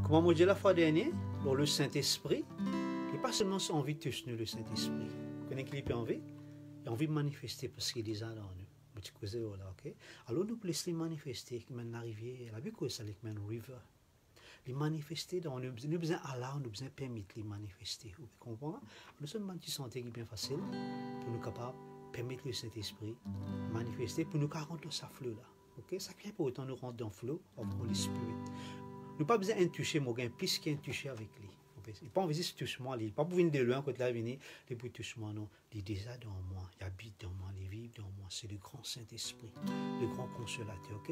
Comment moi dit la fois dernière, dans le Saint-Esprit, il n'est pas seulement envie de toucher nous, le Saint-Esprit. Quand il a envie, il a envie de manifester parce qu'il est déjà dans nous. Okay? Alors nous laissons manifester, comme la rivière, la Bible c'est comme une river. Les manifester dans nous, nous besoin alors nous besoin permettre les manifester. Vous comprenez? Nous sommes une santé qui est bien facile pour nous capables permettre le Saint-Esprit manifester pour nous rendre sa flot là. OK? Ça crée pour autant nous rendre dans le flot of Holy Spirit. Nous pas besoin de toucher mon gain plus qu'un toucher avec lui. Il pas envie de toucher moi, il pas pour venir de loin quand il a venu, il pour toucher moi non, il est déjà dans moi, il habite dans moi, il vit dans moi, c'est le grand Saint-Esprit, le grand consolateur, OK?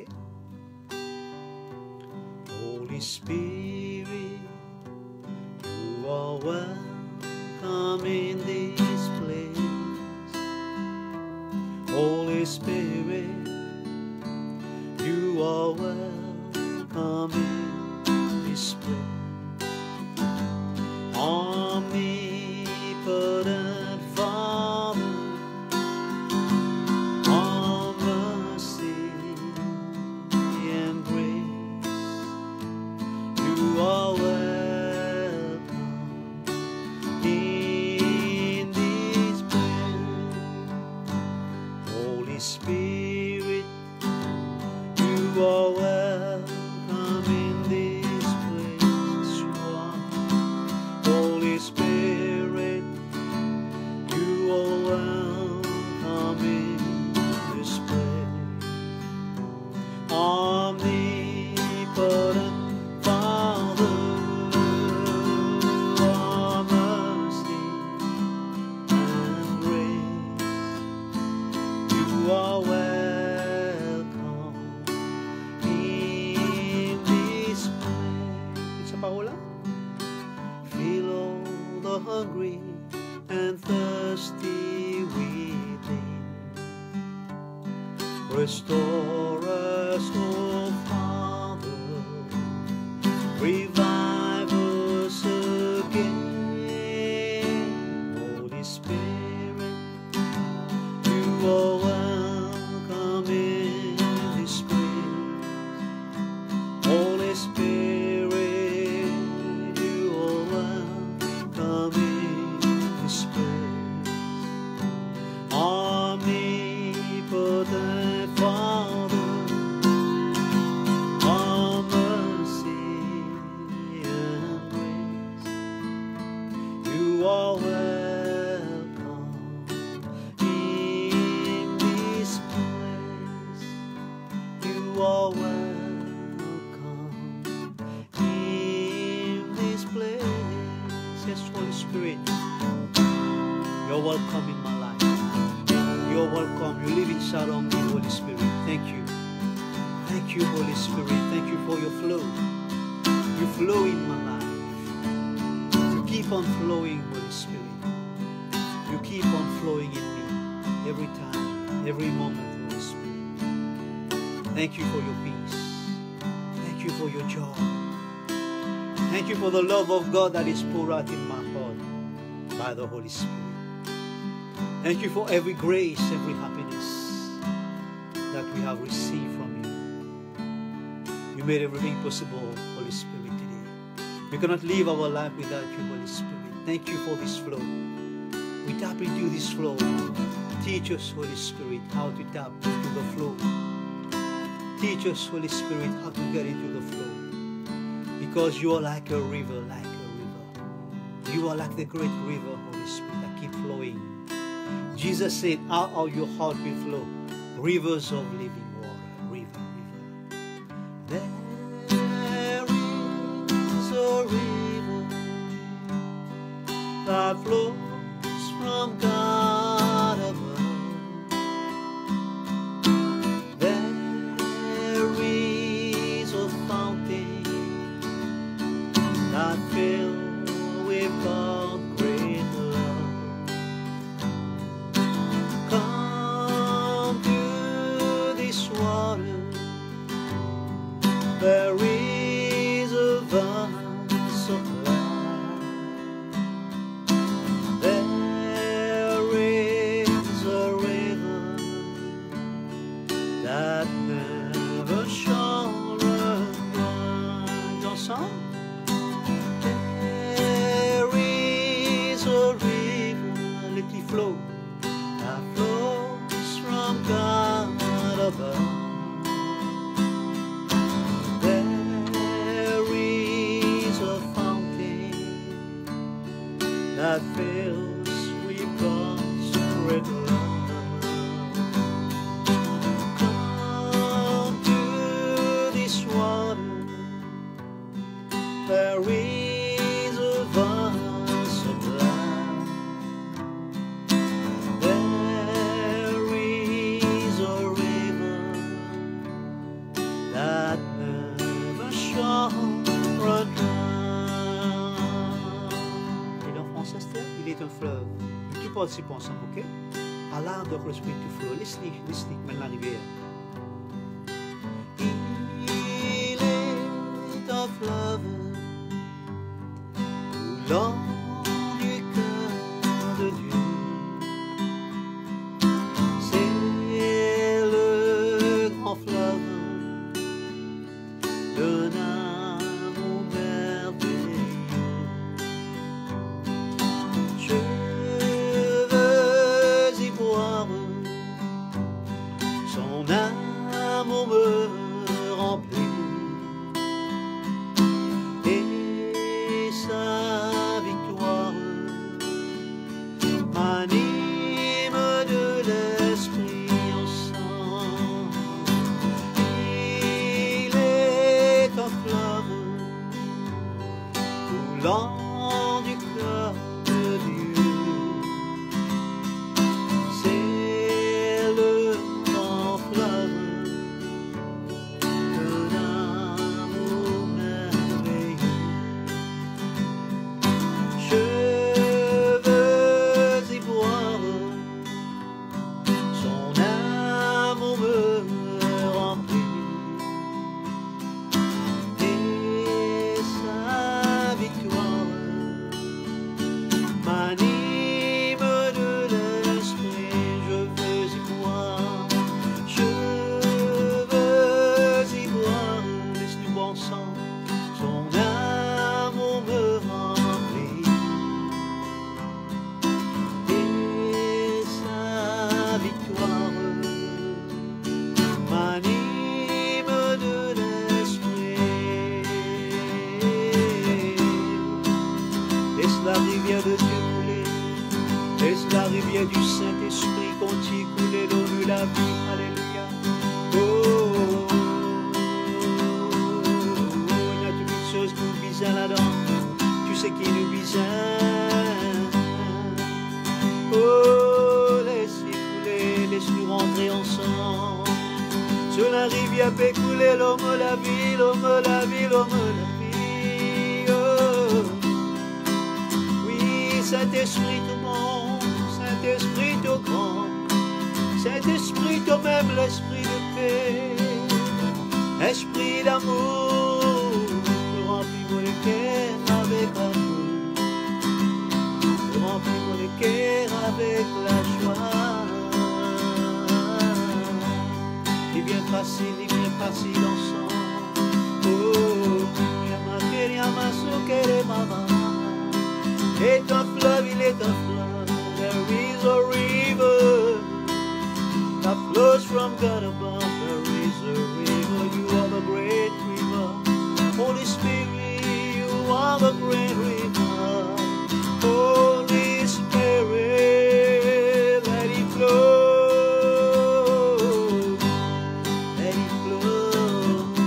Holy Spirit, you are welcome in this place. Holy Spirit, you are welcome in this place. Omnipotent Father, all mercy and grace, you are welcome in this place. Holy Spirit, you are welcome in this place. You are Holy Spirit, you are welcome in this place. Omnipotent Father, all mercy and grace, you are welcome in this place. It's a parola. Fill all the hungry and thirsty within. Restore us, O Father, revive us again. Holy Spirit, you are welcome in this place. Holy Spirit, you are welcome in this place. Omnipotent Father, all mercy and grace, you are welcome in this place. You are welcome in this place. Yes, Holy Spirit, you're welcome in my life. You're welcome. You live inside of me, Holy Spirit. Thank you. Thank you, Holy Spirit. Thank you for your flow. You flow in my life. You keep on flowing, Holy Spirit. You keep on flowing in me every time, every moment, Holy Spirit. Thank you for your peace. Thank you for your joy. Thank you for the love of God that is poured out in my heart by the Holy Spirit. Thank you for every grace, every happiness that we have received from you. You made everything possible, Holy Spirit, today. We cannot live our life without you, Holy Spirit. Thank you for this flow. We tap into this flow. Teach us, Holy Spirit, how to tap into the flow. Teach us, Holy Spirit, how to get into the flow. Because you are like a river, like a river. You are like the great river, Holy Spirit, that keep flowing. Jesus said, out of your heart will flow rivers of living water. River, river. There is a river that flows from God above. There is a fountain that fills with God's great love. Come to this water. There is a vast supply. There is a river that never shall run dry. Ensemble. that fills with consecrated love. Come to this water, there is a verse of love. There is a river that never shall run dry. Et en français, il est un fleuve. Tu participes ensemble, ok? Allow the Holy Spirit to flow. Listen, maintenant la rivière. Il est un fleuve coulant du cœur de Dieu. C'est le grand fleuve d'un amour merveilleux. Je veux y boire, son amour me remplit, et sa victoire m'anime de l'esprit au sang. Il est un fleuve coulant du cœur de Dieu. C'est le grand fleuve d'un amour merveilleux. Je veux y boire, son amour me remplit, et sa victoire m'anime de l'esprit. Je veux y boire, laisse-nous boire ensemble, son amour me remplit, et sa victoire m'anime de l'esprit. Laisse la rivière de Dieu couler, laisse la rivière du Saint-Esprit continue couler dans nous la vie. Alléluia. Oh, il y a toutes les choses qui nous visent là-dedans. Tu sais qui nous visent. Oh, laisse-les couler, laisse-nous rentrer ensemble. Sur la rivière peut couler l'homme, la vie, l'homme, la vie, l'homme, la vie. Oh, oui, Saint-Esprit tout monde, Saint-Esprit tout grand, Saint-Esprit tout même l'esprit de paix, esprit d'amour, remplis-moi le cœur avec amour, remplis-moi le cœur avec la joie. Il vient facile ensemble. Oh, il est un fleuve, il est un fleuve. There is a river that flows from God above. There is a river, you are the great river. Holy Spirit, you are the great river. Holy Spirit, let it flow. Let it flow.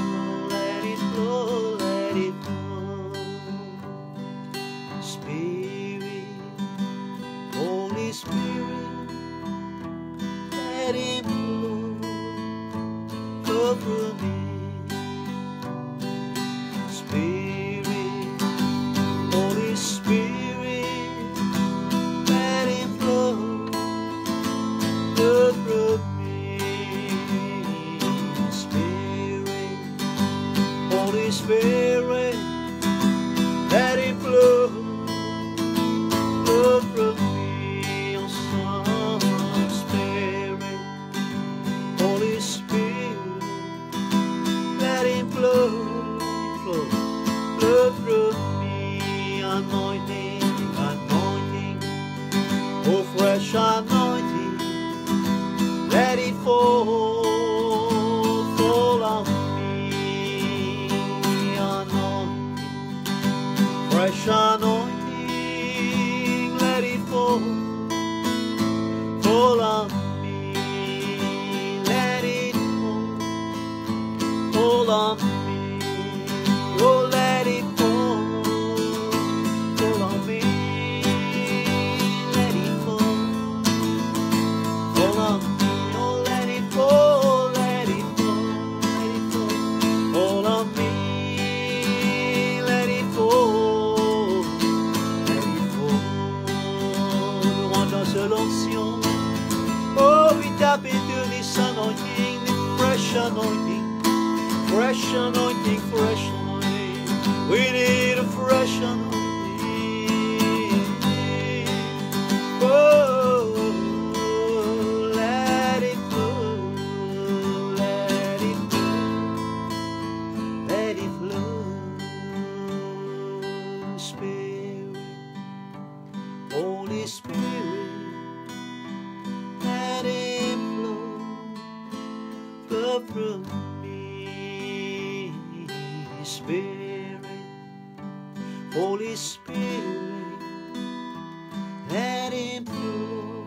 Spirit, Holy Spirit, let Him flow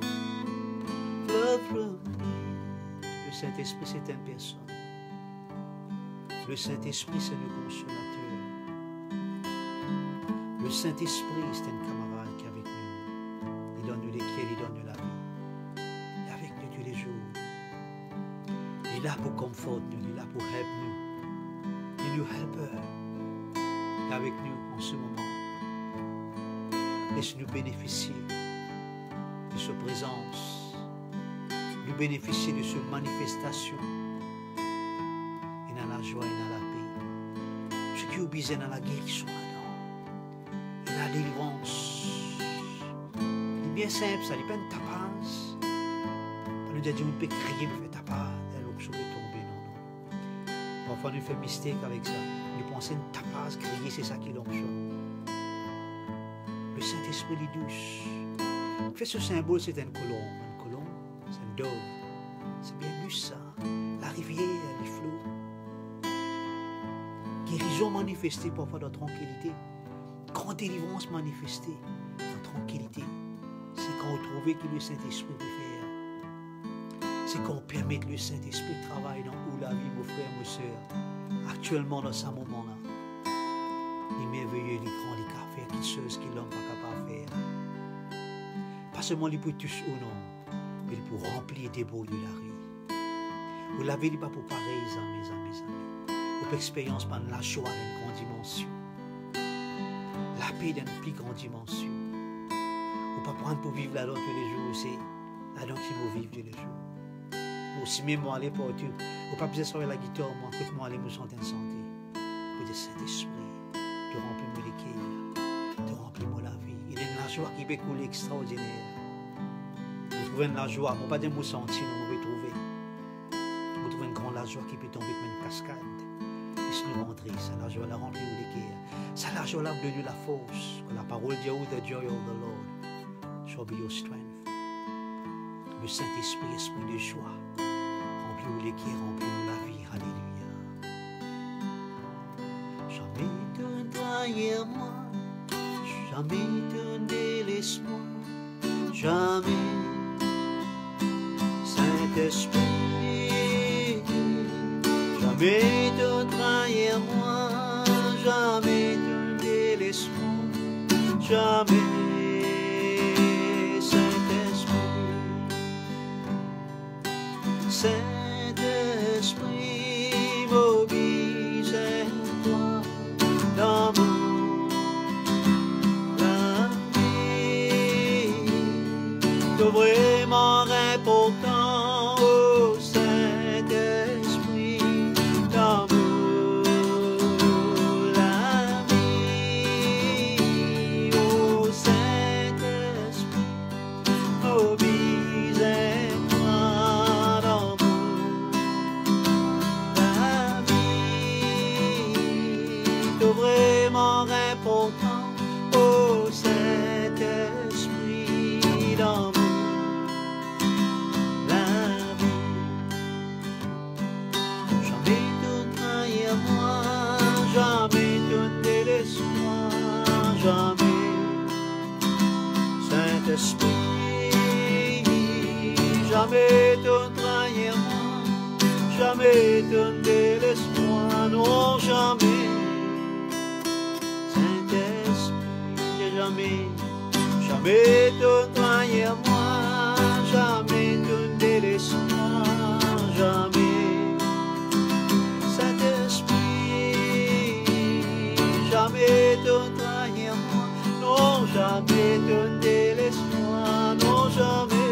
through me. Le Saint-Esprit, c'est une personne. Le Saint-Esprit, c'est le consolateur. Le Saint-Esprit, c'est un camarade qui est avec nous. Il donne nous lesquels, il donne nous la vie. Il est avec nous tous les jours. Il est là pour conforter nous, il est là pour help nous. Il est nous helper. Il est avec nous en ce moment. Laisse-nous bénéficier de sa présence. Nous bénéficier de sa manifestation. Et dans la joie et dans la paix. Ce qui est besoin dans la guérison. La délivrance. C'est bien simple, ça n'est pas une tapage. On nous dit on peut crier, mais fait tapage. Alors je vais tomber, non. Parfois nous faisons mystère avec ça. Nous pensons une tapage, crier, c'est ça qui l'onction. Le Saint-Esprit est douce. Fait ce symbole, c'est une colombe. Une colombe, c'est une dove. C'est bien douce ça. La rivière, les flots. Guérison manifestée parfois dans la tranquillité. Grande délivrance manifestée en tranquillité, c'est quand on trouve que le Saint-Esprit peut faire. C'est quand on permet que le Saint-Esprit travaille dans où la vie, mon frère, mon soeur, actuellement dans ce moment-là. Les merveilleux, les grands, les cafés, quelque chose que l'homme n'est pas capable de faire. Pas seulement les pour tous ou non, mais pour remplir des beaux de la rue. Vous l'avez dit pas pour pareil, mes amis. Pour expérience par la joie d'une grande dimension. La paix dans une plus grande dimension. On ne peut pas prendre pour vivre là-dedans tous les jours, c'est là-dedans qu'il faut vivre tous les jours. Aussi même moi aller partout. On ne peut pas besoin de la guitare, moi, écoute-moi aller me sentir en santé. Pour dire Saint-Esprit, de remplir mon équilibre, de remplir mon la vie. Il y a une joie qui peut couler extraordinaire. Vous trouvez la joie, on ne peut pas dire que vous sentez, on peut trouver. Vous trouvez une grande joie qui peut tomber comme une cascade. Laisse-nous rentrer, ça la joie la remplir mon équilibre. Ça la joie la donne la force. La parole dit, oh, the joy of the Lord shall be your strength. Le Saint-Esprit, esprit de joie, remplis-nous les cœurs, remplis-nous la vie. Alléluia. Jamais te trahir moi, jamais te délaisse-moi, jamais. Saint-Esprit, jamais te trahir moi, jamais te délaisse-moi, jamais. Saint-Esprit, mobilise-toi dans mon vie. C'est vraiment important, oh Saint-Esprit, dans mon vie. Oh Saint-Esprit, mobilise-toi. Vraiment important, oh Saint-Esprit, dans la vie. Jamais te trahir moi, jamais te délaisse-moi, jamais. Saint-Esprit, jamais te trahir moi, jamais te délaisse-moi, non jamais. Jamais te trahir moi, jamais te délaisse-moi, jamais. Saint-Esprit, jamais te trahir moi, non jamais te délaisse-moi, non jamais.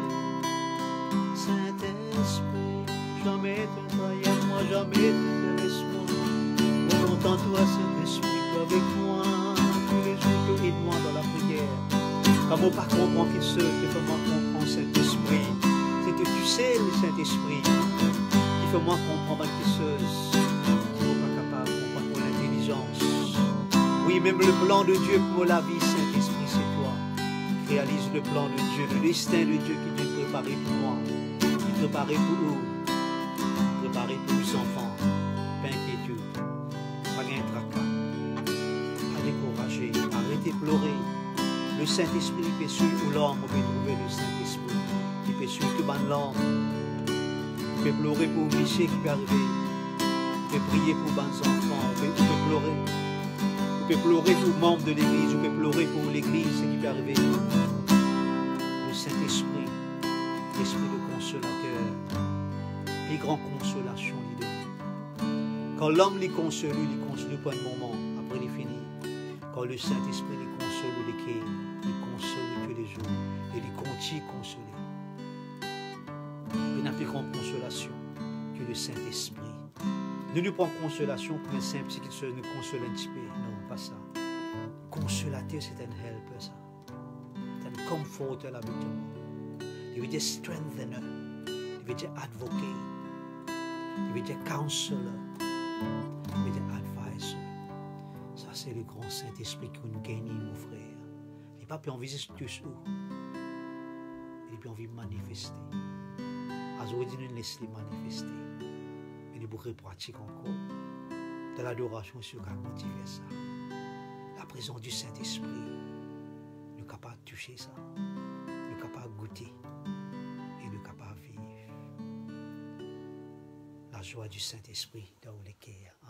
Saint-Esprit, jamais te trahir moi, jamais te délaisse-moi. Oh, entends-toi Saint-Esprit, avec moi. Aide-moi dans la prière. Comme on ne comprend qu'il seul, que comment comprendre Saint-Esprit. C'est que tu sais le Saint-Esprit. Il faut moi comprendre quelque chose. Tu n'es pas capable de comprendre pour l'intelligence. Oui, même le plan de Dieu pour la vie, Saint-Esprit, c'est toi. Réalise le plan de Dieu, le destin de Dieu qui t'est préparé pour moi. Qui t'est préparé pour nous. Préparé pour les enfants. Pas inquiétude. rien tracas. Pas découragé, arrêtez de pleurer. Le Saint-Esprit, il peut suivre où l'homme peut trouver le Saint-Esprit. Il peut suivre tout le l'homme. Il peut pleurer pour le péché qui peut arriver. Il peut prier pour les enfants. Il peut pleurer. Il peut pleurer pour les membres de l'Église. Il peut pleurer pour l'Église, ce qui peut arriver. Le Saint-Esprit, l'Esprit de consolateur, les grandes consolations, il donne. Quand l'homme les console pas un moment, après il est fini. Quand le Saint-Esprit les console, il console tous les jours, et il continue à consoler. Il n'a plus grande consolation que le Saint-Esprit. Ne nous prenons consolation pour un simple qui se nous console un petit peu. Non, pas ça. Consolateur, c'est un helper, ça. C'est un conforter avec tout le monde. Il veut dire strengthener. Il veut dire advocate. Il veut dire counselor. Il veut dire advisor. Ça, c'est le grand Saint-Esprit que nous gagnons, mon frère. Il n'a pas pu en visiter tous où. Il a pu envie de manifester. Aujourd'hui, nous laissons les manifester. Mais nous pourrions pratiquer encore. De l'adoration sur qu'à motiver ça. La présence du Saint-Esprit. Nous sommes capables de toucher ça. Nous sommes capables de goûter. Et nous sommes capables de vivre. La joie du Saint-Esprit dans les cœurs.